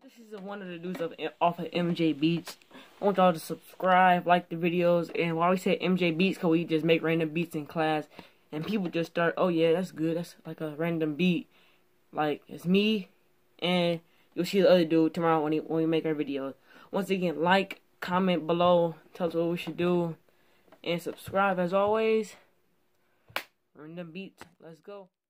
This is one of the dudes off of MJ Beats. I want y'all to subscribe, like the videos, and why we say MJ Beats, because we just make random beats in class, and people just start, oh yeah, that's good, that's like a random beat. Like, it's me, and you'll see the other dude tomorrow when we make our videos. Once again, like, comment below, tell us what we should do, and subscribe as always. Random Beats, let's go.